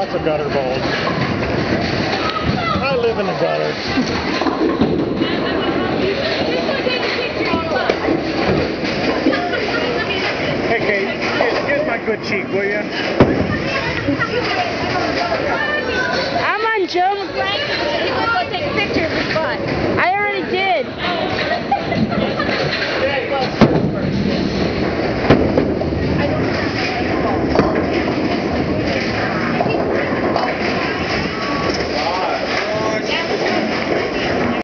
That's a gutter bulge. I live in the gutter. Hey, Kate, get my good cheek, will you?